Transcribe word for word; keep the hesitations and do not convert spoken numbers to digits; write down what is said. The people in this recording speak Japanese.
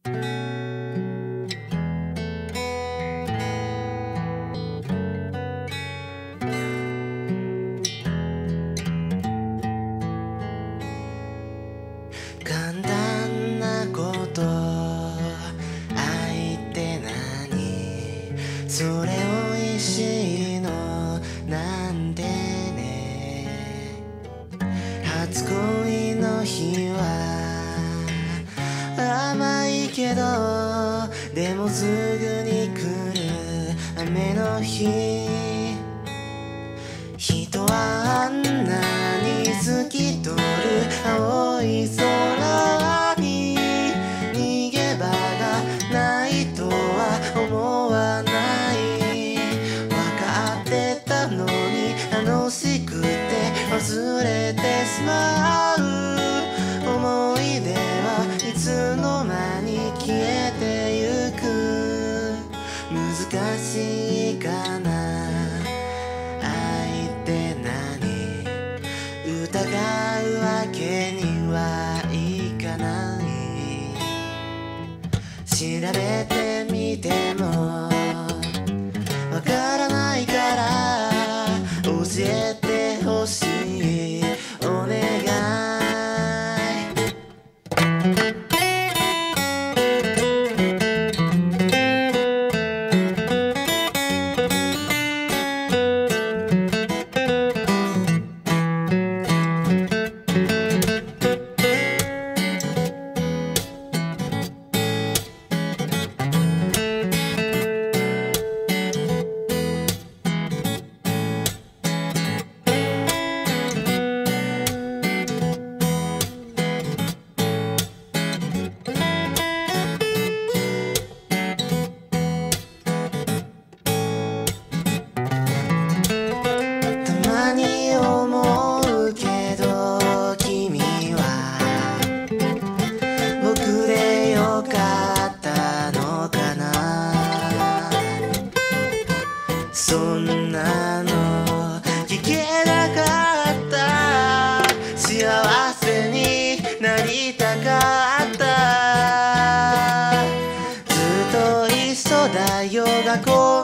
簡単なこと愛って何、それを意しいのなんてね。初恋の日は甘いけど、でもすぐに来る雨の日、人はあんなに透き通る青い空に逃げ場がないとは思わない。分かってたのに楽しくて忘れてしまう。思い出はいつの間に消えてゆく。難しいかな、疑うわけにはいかない。調べてみてもわからないから教えてほしい、お願い。思うけど君は僕でよかったのかな。そんなの聞けなかった。幸せになりたかった。ずっと一緒だよ学校